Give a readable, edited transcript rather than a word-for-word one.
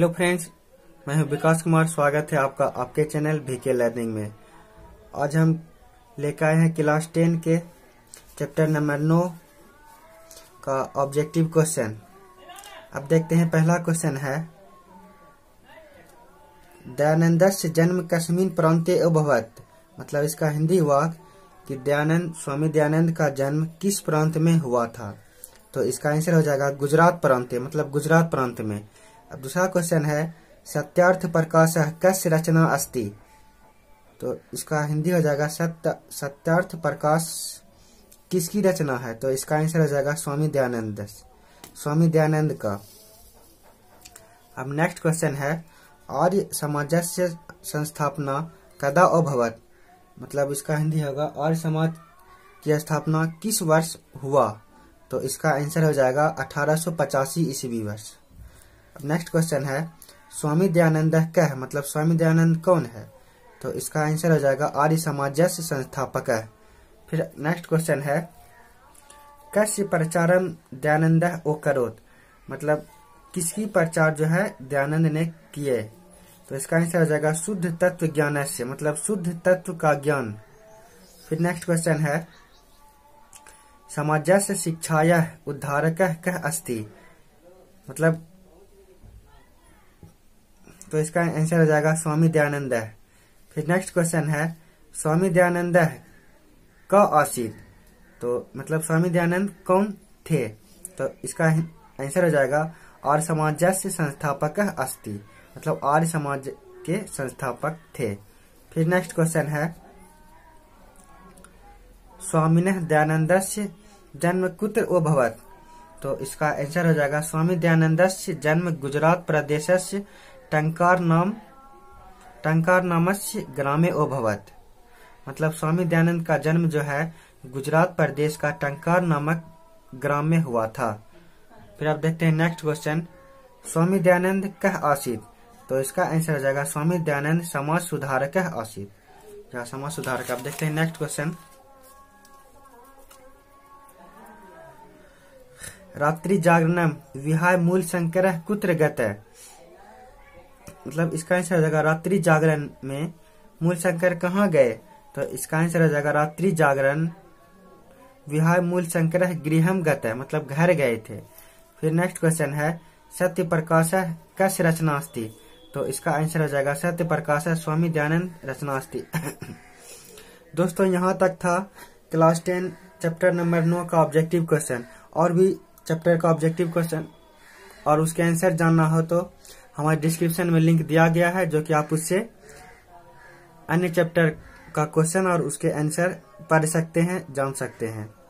Hello friends, मैं हूं विकास कुमार। स्वागत है आपका आपके चैनल वीके लर्निंग में। आज हम लेकर आए हैं क्लास 10 के चैप्टर नंबर 9 का ऑब्जेक्टिव क्वेश्चन। अब देखते हैं, पहला क्वेश्चन है दयानंदस्य जन्म कस्मिन् प्रान्ते अभवत्। मतलब इसका हिंदी हुआ कि स्वामी दयानंद का जन्म किस प्रांत में हुआ था। तो इसका आंसर हो जाएगा गुजरात प्रांत, मतलब गुजरात प्रांत में। अब दूसरा क्वेश्चन है सत्यार्थ प्रकाशः कस्य रचना अस्ति। तो इसका हिंदी हो जाएगा सत्यार्थ प्रकाश किसकी रचना है। तो इसका आंसर हो जाएगा स्वामी दयानंद का। अब नेक्स्ट क्वेश्चन है आर्य समाजस्य संस्थापना कदा अभवत्। मतलब इसका हिंदी होगा आर्य समाज की स्थापना किस वर्ष हुआ। तो इसका आंसर हो जाएगा 1885 ईस्वी वर्ष। अब नेक्स्ट क्वेश्चन है स्वामी दयानंद कह, मतलब स्वामी दयानंद कौन है। तो इसका आंसर हो जाएगा आर्य समाजस्य संस्थापक है। फिर नेक्स्ट क्वेश्चन है कस्य प्रचारम दयानंद अकरोत्। मतलब किसकी प्रचार जो है दयानंद ने किए। तो इसका आंसर हो जाएगा शुद्ध तत्व ज्ञान से, मतलब शुद्ध तत्व का ज्ञान। फिर नेक्स्ट क्वेश्चन है समाजस्य शिक्षाया उद्धारक कह अस्ति। मतलब तो इसका आंसर हो जाएगा स्वामी दयानंद है। फिर नेक्स्ट क्वेश्चन है स्वामी दयानंद का आसीत। तो मतलब स्वामी दयानंद कौन थे। तो इसका आंसर हो जाएगा आर्य समाजस्य संस्थापक अस्ति, मतलब आर्य समाज के संस्थापक थे। फिर नेक्स्ट क्वेश्चन है स्वामिनः दयानंदस्य जन्म कुत्र अभवत्। तो इसका आंसर हो जाएगा स्वामी दयानंदस्य जन्म गुजरात प्रदेशस्य टंकार नामस्य ग्रामे अभवत्। मतलब स्वामी दयानंद का जन्म जो है गुजरात प्रदेश का टंकार नामक ग्राम में हुआ था। फिर आप देखते हैं नेक्स्ट क्वेश्चन स्वामी दयानंद कह आसीत। तो इसका आंसर हो जाएगा स्वामी दयानंद समाज सुधारक आसीत, या समाज सुधारक। आप देखते हैं नेक्स्ट क्वेश्चन रात्रि जागरणम विहाय मूल शंकर कुत्र गतः। मतलब इसका आंसर हो जाएगा रात्रि जागरण में मूल शंकर कहाँ गए। तो इसका आंसर हो जाएगा रात्रि जागरण विहाय मूल शंकर गृहम गतः, मतलब घर गए थे। फिर नेक्स्ट क्वेश्चन है सत्य प्रकाश कस्य रचना अस्ति। तो इसका आंसर हो जाएगा सत्य प्रकाश स्वामी दयानंद रचना अस्ति। दोस्तों, यहाँ तक था क्लास 10 चैप्टर नंबर 9 का ऑब्जेक्टिव क्वेश्चन। और भी चैप्टर का ऑब्जेक्टिव क्वेश्चन और उसके आंसर जानना हो तो हमारे डिस्क्रिप्शन में लिंक दिया गया है, जो कि आप उससे अन्य चैप्टर का क्वेश्चन और उसके आंसर पढ़ सकते हैं, जान सकते हैं।